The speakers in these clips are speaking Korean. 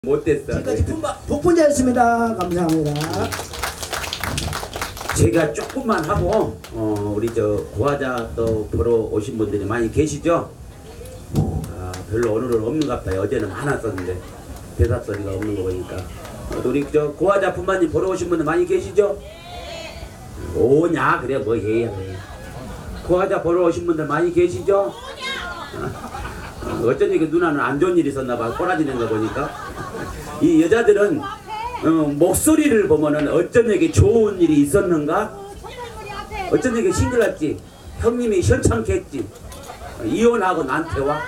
못됐어. 지금까지 복분자였습니다. 감사합니다. 제가 조금만 하고 우리 저 고화자 또 보러 오신 분들이 많이 계시죠? 별로 오늘은 없는 것 같아요. 어제는 많았었는데 대답소리가 없는 거 보니까 우리 저 고화자 분만님 보러 오신 분들 많이 계시죠? 오냐 그래 뭐 해야 돼. 고화자 보러 오신 분들 많이 계시죠? 어쩐지 그 누나는 안 좋은 일이 있었나 봐. 꼬라지는 거 보니까 이 여자들은 목소리를 보면은 어쩐지 좋은 일이 있었는가? 어쩐지 싱글했지. 형님이 현창케 했지. 이혼하고 나한테 와.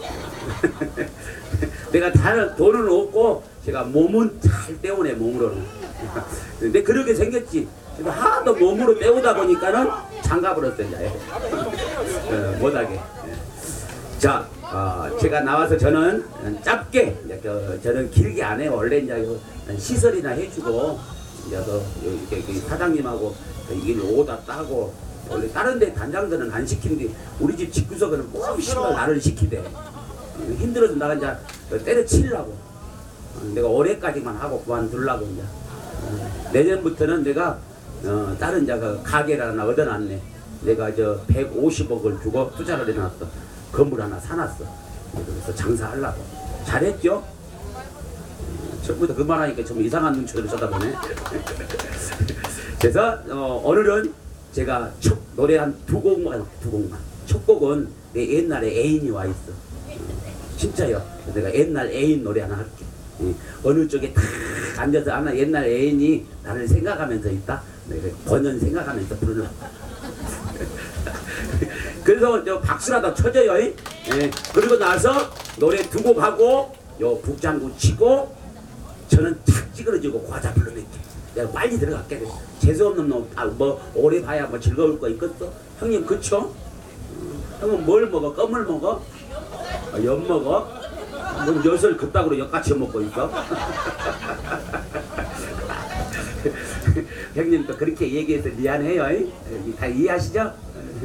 내가 다른 돈은 없고 제가 몸은 잘 때우네 몸으로는. 근데 그렇게 생겼지. 하도 몸으로 때우다 보니까는 장가버렸어 이제. 못하게. 자, 제가 나와서 저는 짧게, 저는 길게 안 해요. 원래 이제 시설이나 해주고, 이제 이렇게 사장님하고 이길 오다 따고, 원래 다른 데 단장들은 안 시키는데, 우리 집 집구석은 뭐 씨발 나를 시키대. 힘들어서 나가 이제 때려치려고. 내가 올해까지만 하고 그만두려고 이제. 내년부터는 내가, 다른 이제 가게를 하나 얻어놨네. 내가 저 150억을 주고 투자를 해놨어. 건물 하나 사놨어. 그래서 장사하려고. 잘했죠? 처음부터 그 말하니까 좀 이상한 눈초리를 쳐다보네. 그래서 오늘은 제가 노래 한 두 곡만. 첫 곡은 내 옛날에 애인이 와 있어. 진짜요. 내가 옛날 애인 노래 하나 할게. 어느 쪽에 탁 앉아서 하나 옛날 애인이 나를 생각하면서 있다. 내가 번연 생각하면서 부르려고. 그래서 저 박수라도 쳐줘요. 예. 그리고 나서 노래 두 곡 하고 요 북장구 치고 저는 탁 찌그러지고 과자 불러낼게. 내가 빨리 들어갈게. 재수없는 놈, 뭐 오래 봐야 뭐 즐거울 거 있겠어? 형님 그쵸? 형은 뭘 먹어? 껌을 먹어? 엿 먹어? 넌 엿을 그따구로 엿같이 먹고 있어? 형님 또 그렇게 얘기해서 미안해요. 다 이해하시죠?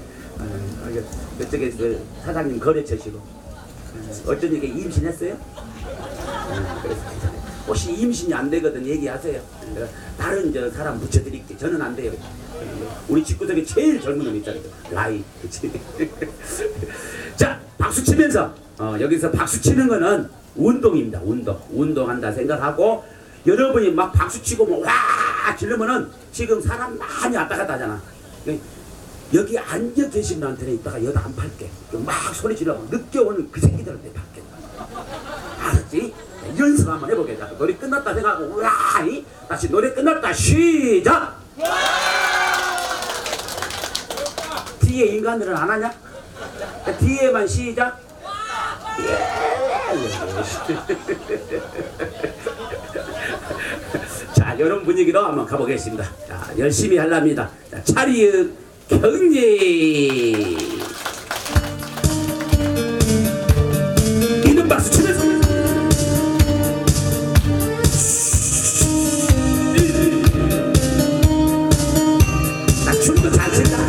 그쪽에 그 사장님 거래처시고 어쩐 얘기 임신했어요? 그래서 혹시 임신이 안 되거든 얘기하세요. 다른 저 사람 붙여드릴게. 저는 안 돼요. 우리 집구석에 제일 젊은 놈 있잖아요. 라이. 그치? 자, 박수 치면서 여기서 박수 치는 거는 운동입니다. 운동한다 생각하고 여러분이 막 박수 치고 뭐 와 지르면은 지금 사람 많이 왔다 갔다 하잖아. 여기 앉아 계신 분한테는 이따가 여다 안 팔게. 막 소리 지르고 늦게 오는 그 새끼들한테 팔게. 알았지? 연습 한번 해보겠다. 노래 끝났다 생각하고 우와 다시 노래 끝났다 시작. 뒤에 인간들은 안 하냐? 뒤에만 시작. 자, 이런 분위기로 한번 가보겠습니다. 자, 열심히 하랍니다. 자, 차리읒 경례. 이놈 박수 치면서 나 춤도 잘 춘다.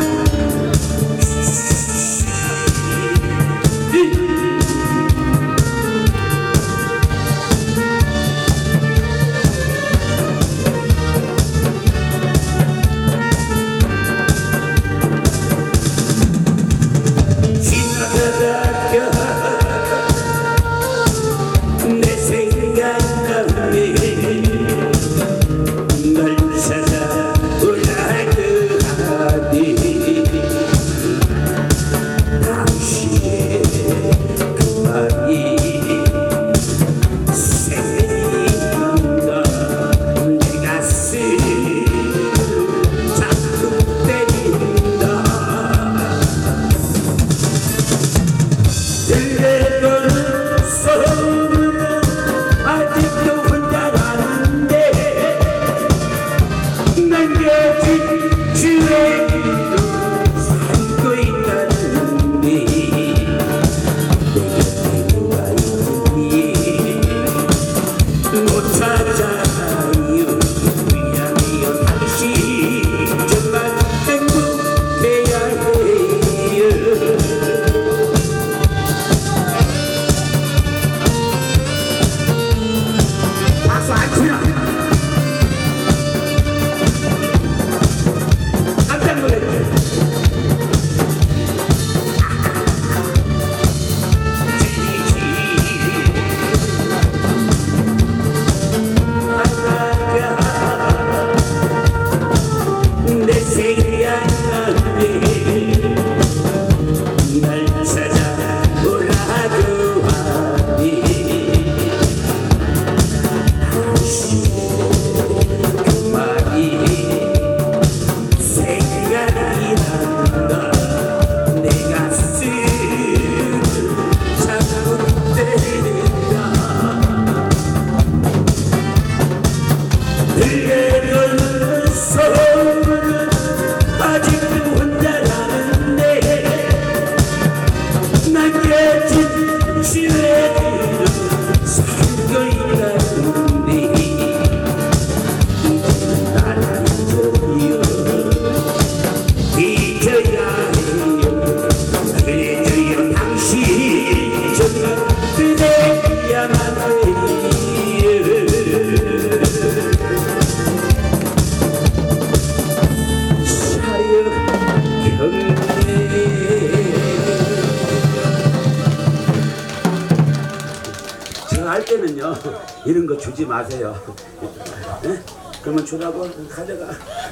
이런 거 주지 마세요. 예? 그러면 주라고 가져가.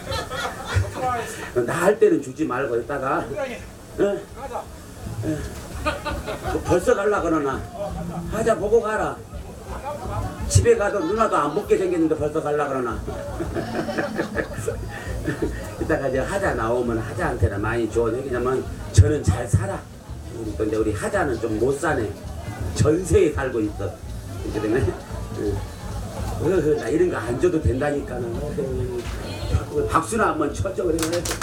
나 할 때는 주지 말고 있다가 예? 예. 벌써 갈라 그러나 하자 보고 가라. 집에 가도 누나도 안 먹게 생겼는데 벌써 갈라 그러나. 이따가 이제 하자 나오면 하자한테는 많이 좋은 얘기냐면 저는 잘 살아. 근데 우리 하자는 좀 못 사네. 전세에 살고 있어. 그러면 나 이런 거 안 줘도 된다니까. 박수나 한번 쳐줘. 그래.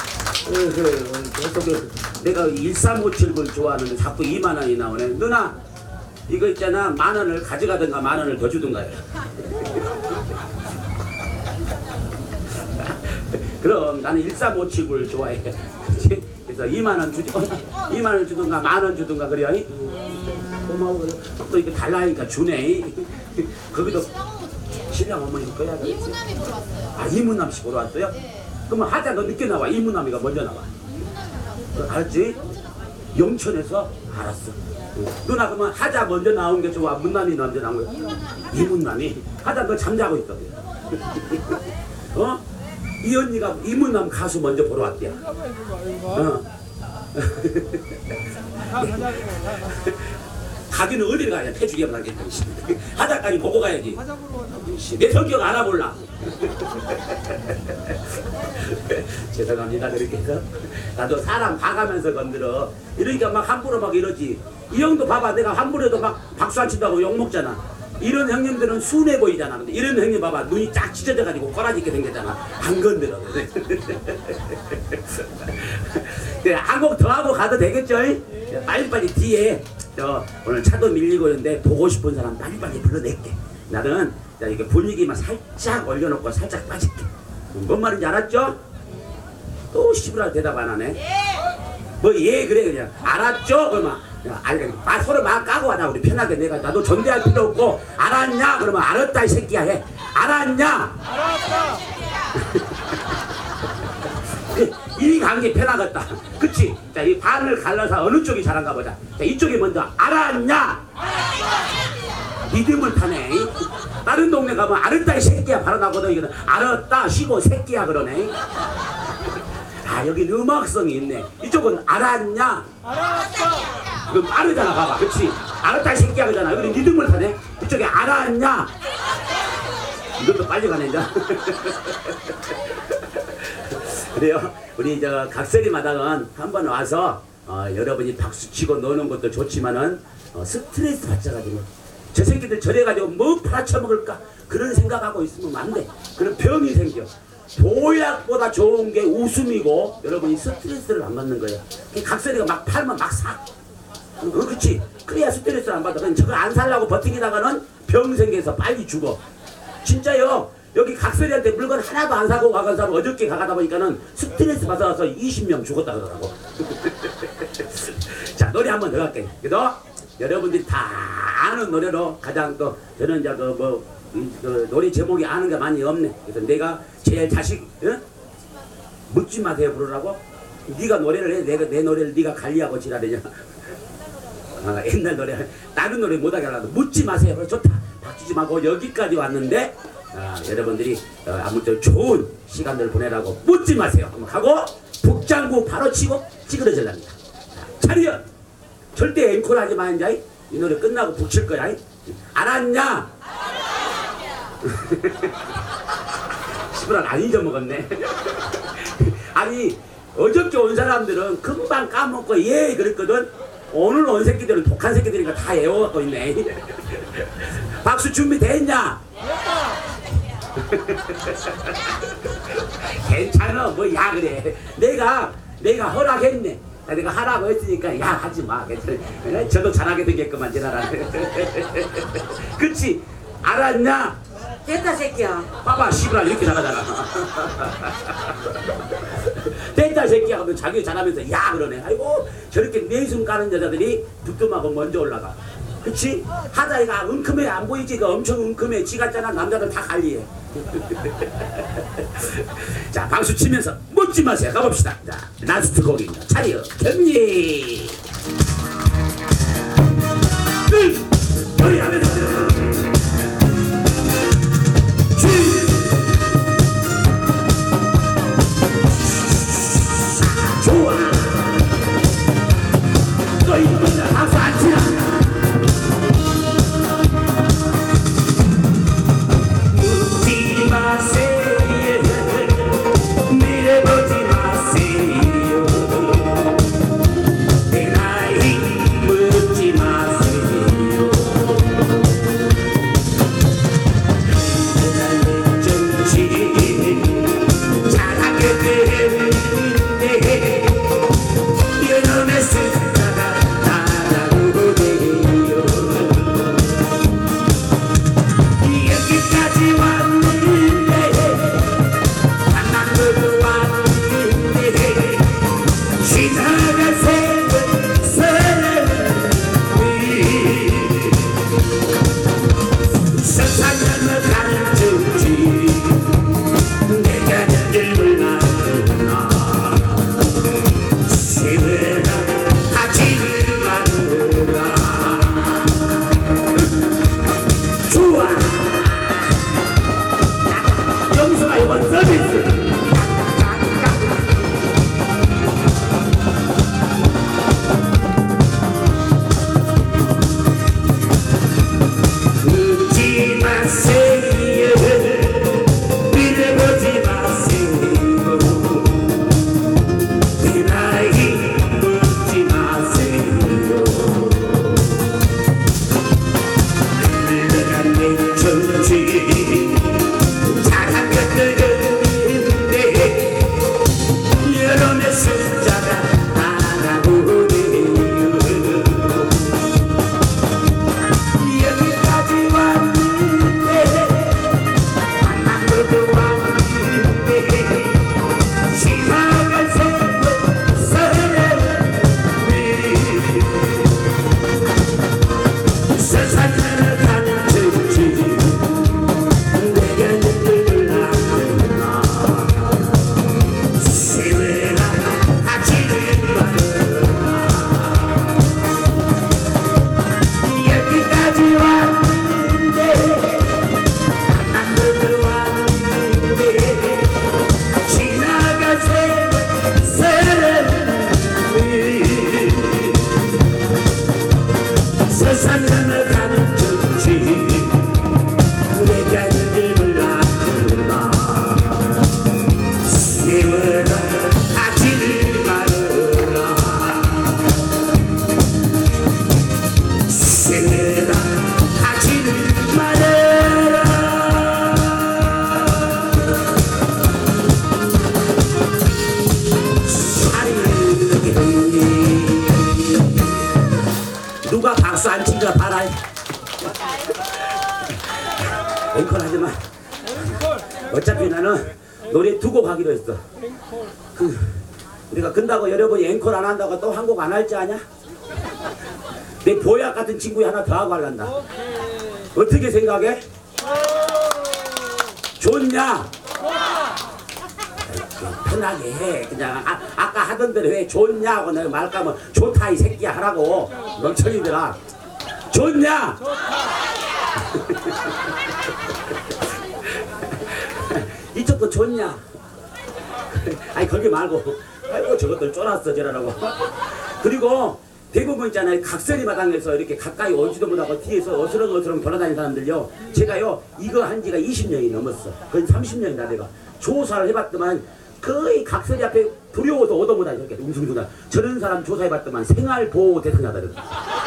내가 1357을 좋아하는데 자꾸 2만 원이 나오네. 누나 이거 있잖아, 10,000원을 가져가든가 10,000원을 더 주든가. 그럼 나는 1357을 좋아해. 그치? 그래서 2만 원 주지, 2만 원 주든가 10,000원 주든가 그래. 고마워. 또 이거 달라니까 주네. 거기도 신랑 어머니 거야. 이문남이 보러 왔어요. 아, 이문남 씨 보러 왔어요? 네. 그러면 하자 너 늦게 나와. 이문남이가 먼저 나와. 알았지? 영천에서 알았어. 누나 그러면 하자 먼저 나온 게 좋아? 문남이 먼저 나온 거야? 이문남이. 하자 너 잠자고 있어. 어? 이 언니가 이문남 가수 먼저 보러 왔대요. 가기는 어디를 가야 태주기가 나겠다. 하자까지 보고 가야지. 내 성격 알아볼라. 죄송합니다. 그렇게 해서 나도 사람 봐가면서 건드려. 이러니까 막 함부로 막 이러지. 이 형도 봐봐. 내가 함부로 해도 막 박수 안 친다고 욕먹잖아. 이런 형님들은 순해 보이잖아. 근데 이런 형님 봐봐. 눈이 쫙 찢어져가지고 꼬라지게 생겼잖아. 안 건드려. 한 곡 더 하고 가도 되겠죠? 빨리빨리 뒤에 오늘 차도 밀리고 있는데 보고 싶은 사람 빨리빨리 불러낼게. 나는 이렇게 분위기만 살짝 올려놓고 살짝 빠질게. 뭔 말인지 알았죠? 또 시부라 대답 안 하네. 뭐 예 그래 그냥 알았죠? 그러면 서로 막 까고 하자. 우리 편하게. 내가 나도 전대할 필요 없고 알았냐? 그러면 알았다 이 새끼야 해. 알았냐? 알았다. 이 관계 편하겠다. 그치? 자, 이 반을 갈라서 어느 쪽이 잘한가 보자. 자, 이쪽이 먼저 알았냐? 믿음을 타네. 다른 동네 가면 알았다 이 새끼야 바로 나거든. 이거는 알았다 쉬고 새끼야 그러네. 아, 여긴 음악성이 있네. 이쪽은 알았냐? 알았다. 그럼 빠르잖아. 봐봐. 그치? 알았다 이 새끼야 그러잖아. 여기는 믿음을 타네. 이쪽에 알았냐? 이것도 빨리 가네 이제. 그래요. 우리 저 각설이 마당은 한번 와서 여러분이 박수치고 노는 것도 좋지만은 스트레스 받자가지고 저 새끼들 저래가지고 뭐 팔아쳐먹을까 그런 생각하고 있으면 안 돼. 그런 병이 생겨. 보약보다 좋은 게 웃음이고 여러분이 스트레스를 안 받는 거야. 각설이가 막 팔면 막 사. 그렇지. 그래야 스트레스를 안 받아. 그냥 저걸 안 살려고 버티기다가는 병 생겨서 빨리 죽어. 진짜요. 여기 각설이한테 물건 하나도 안 사고 가간 사람 어저께 가가다 보니까는 스트레스 받아서 20명 죽었다 그러더라고. 자, 노래 한 번 더 할게. 그래도 여러분들이 다 아는 노래로 가장 또 저는 이제 그 노래 제목이 아는 게 많이 없네. 그래서 내가 제일 묻지 마세요 부르라고. 네가 노래를 해. 내가 내 노래를 네가 관리하고 지랄이냐. 옛날 노래 다른 노래 못하게 하려고 묻지 마세요. 그래 좋다. 박주지 마고 여기까지 왔는데. 여러분들이 아무튼 좋은 시간들 보내라고 묻지 마세요. 하고 북장구 바로 치고 찌그러질랍니다. 차려. 절대 앵콜 하지 마. 이제 이 노래 끝나고 북칠 거야. 알았냐? 시부란 안 잊어먹었네. 아니 어저께 온 사람들은 금방 까먹고 예 그랬거든. 오늘 온 새끼들은 독한 새끼들이니까 다 애워갖고 있네. 박수 준비됐냐? 괜찮아. 뭐 야 그래. 내가 허락했네. 내가 하라고 했으니까 야 하지마. 괜찮아. 저도 잘하게 되겠구만 지나라. 그치? 알았냐? 됐다 새끼야. 봐봐 시부라 이렇게 잘하잖아. 됐다 새끼야 하면 자기 잘하면서 야 그러네. 아이고 저렇게 내숭 까는 여자들이 부뚜막고 먼저 올라가. 그치? 하다이가 은큼해 안 보이지? 그 엄청 은큼해. 지 같잖아. 남자들 다 관리해. 자 박수 치면서 묻지 마세요. 가봅시다. 자 라스트 곡입니다. 차려 경리. 노래하면서 가르쳤지 내가 너를 몰랐구나 세월아 하지를 말아라 좋아 여기서가 이번 서비스 웃지 마세요 믿어보지 마세요 내 나이 묻지 마세요 흘러간 내 정치 잘한 것들인데 여론의 숫자가 알아보네요 여기까지 왔는데 만나고도 왔는데 지나간 세월이 세상을 가르쳤지 내가 너를 몰랐구나 세월아 하지를 말아라 여기까지 왔는데 만나고도 왔는데 지나간 세월이 세상을 가르쳤지 내가 너를 몰랐구나 세월아 하지를 말아라 세월아 하지를 말아라 누가 박수 안 친가 봐라 앵콜 하지마 어차피 나는 노래 두 곡 하기로 했어 우리가 근다고 여러분이 앵콜 안 한다고 또 한 곡 안 할 줄 아냐? 내 보약 같은 친구 하나 더 하고 할란다 어떻게 생각해? 좋냐? 편하게 해 그냥 아까 하던 대로 왜 좋냐고 내가 말까면 좋다 이 새끼야 하라고 멍청이들아 좋냐? 이쪽도 좋냐? 아니 거기 말고 아이고 저것들 쫄았어 저라고 그리고 대부분 있잖아요 각설이 마당에서 이렇게 가까이 오지도 못하고 뒤에서 어스렁어스렁 돌아다니는 사람들요 제가요 이거 한 지가 20년이 넘었어 거의 30년이나 내가 조사를 해봤더만 거의 각설이 앞에 두려워서 얻어보다 이렇게 웅성웅성 저런 사람 조사해봤더만 생활보호 대상자들은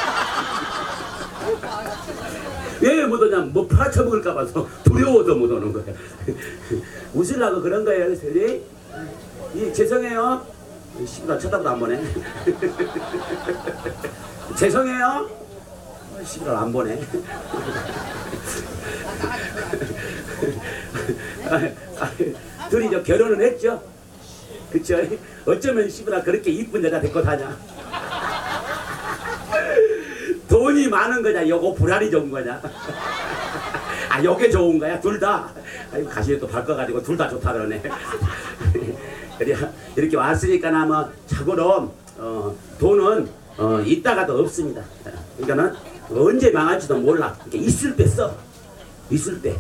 왜 못 오냐 뭐 팔아쳐먹을까 봐서 두려워서 못 오는 거야 웃으려고 그런 거예요 그래서 죄송해요 씨발 쳐다보도 안 보네 죄송해요 씨발 안 보네 둘이 저 결혼은 했죠 그쵸 어쩌면 씨발 그렇게 이쁜 여자 데리고 다냐 돈이 많은 거냐 요거 불알이 좋은 거냐 아 요게 좋은 거야 둘 다 아이고 가시에 또 바꿔가지고 둘 다 좋다 그러네 이렇게 왔으니까 아마 자고로 돈은 있다가도 없습니다 그러니까는 언제 망할지도 몰라 이렇게 있을 때 써 있을 때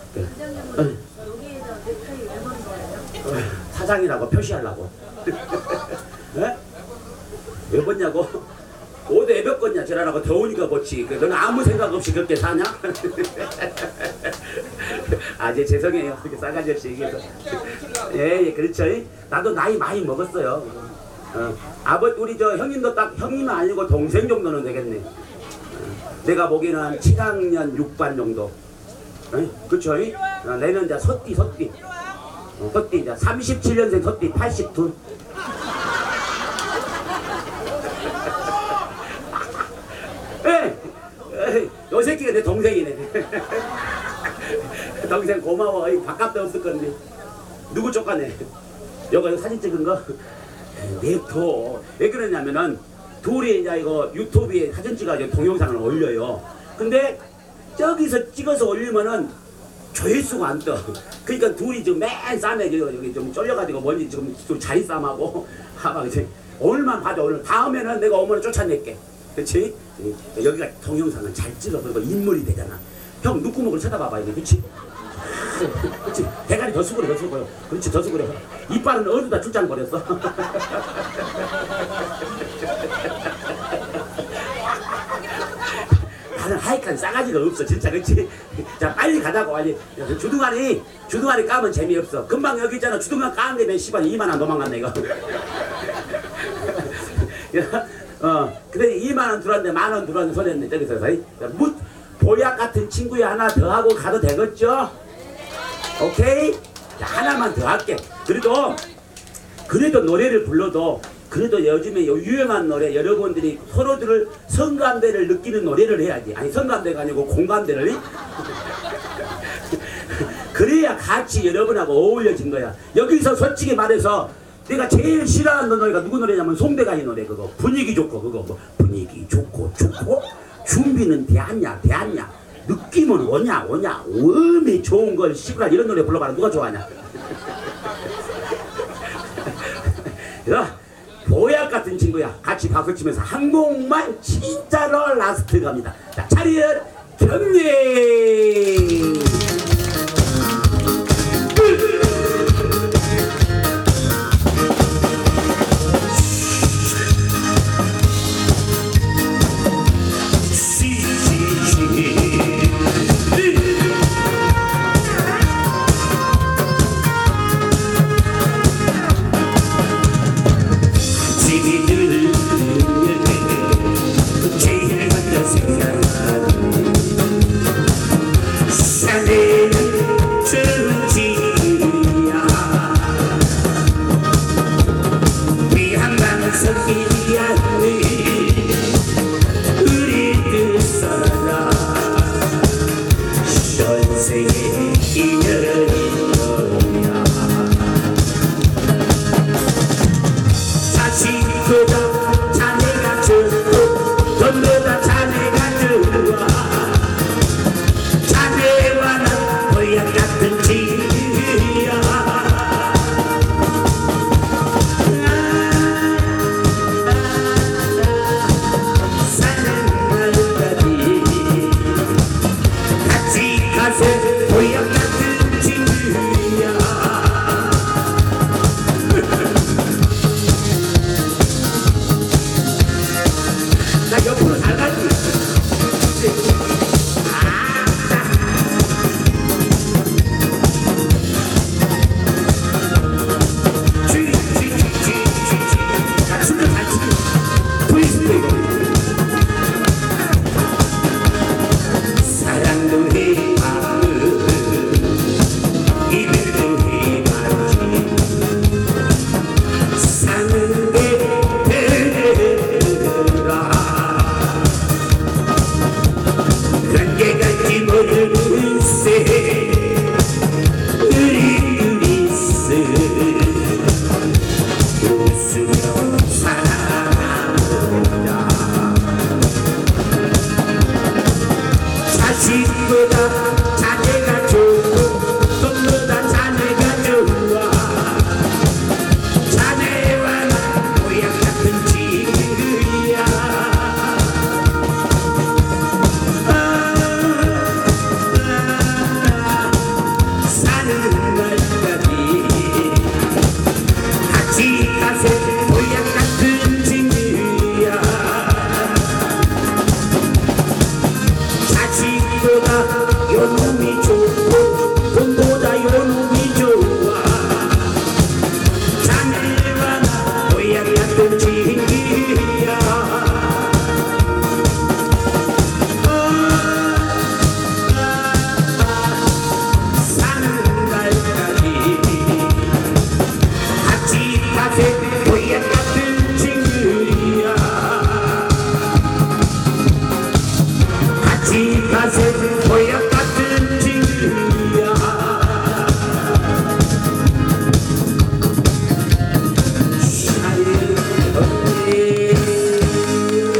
사장이라고 표시하려고 왜 벗냐고 옷 왜 벗겠냐 저라고 더우니까 벗지 너는 아무 생각 없이 그렇게 사냐? 아 이제 죄송해요 그렇게 싸가지 없이 얘기해서 예 그렇죠 나도 나이 많이 먹었어요 아버지 우리 저 형님도 딱 형님은 아니고 동생 정도는 되겠네 내가 보기에는 한 7학년 6반 정도 그쵸 내년 이제 서띠 서띠 이제 37년생 서띠 82 요 새끼가 내 동생이네 동생 고마워 밥값도 없을 건데 누구 쫓아내 여기 사진 찍은 거 냅둬 왜 그러냐면은 둘이 이제 이거 유튜브에 사진 찍어가지고 동영상을 올려요 근데 저기서 찍어서 올리면은 조회수가 안 떠. 그러니까 둘이 지금 맨 싸매 여기 좀 쫄려가지고 뭔지 지금 좀 자리 싸움하고 하막 이제 오늘만 봐줘. 오늘 다음에는 내가 어머니 쫓아낼게. 그렇지? 여기가 동영상은 잘 찍어. 그리고 인물이 되잖아. 형 눈구멍을 쳐다봐봐 이게. 그렇지? 그렇지. 대가리 더 수그려 더 수그려. 그렇지 더 수그려. 이빨은 어디다 출장 버렸어. 나는 하이칸 싸가지가 없어 진짜. 그렇지? 자 빨리 가자고. 아니 주둥아리 까면 재미없어. 금방 여기 있잖아. 주둥아리 까는데 몇 시간 2만원 도망갔네 이거. 근데 2만원 들어왔는데 만원 들어왔는데 소리했네 저기서. 보약 같은 친구야 하나 더 하고 가도 되겠죠? 오케이? 자, 하나만 더 할게. 그래도 노래를 불러도 그래도 요즘에 유행한 노래 여러분들이 서로들을 성감대를 느끼는 노래를 해야지. 아니 성감대가 아니고 공감대를. 그래야 같이 여러분하고 어울려진 거야. 여기서 솔직히 말해서 내가 제일 싫어하는 노래가 누구 노래냐면 송대관이 노래 그거. 분위기 좋고 그거 뭐 분위기 좋고 준비는 대하냐 느낌은 오냐 음이 좋은 걸 시끄러 이런 노래 불러봐라. 누가 좋아하냐. 보약 같은 친구야. 같이 박수 치면서 한 곡만 진짜로 라스트 갑니다. 자 차렷 경례.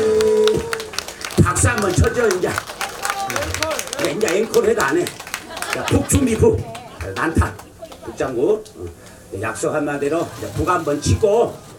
박수 한번 쳐줘 이제. 이제 앵콜 해도 안 해. 자, 북 준비 북 난타 북장구 약속 한마디로 북 한번 치고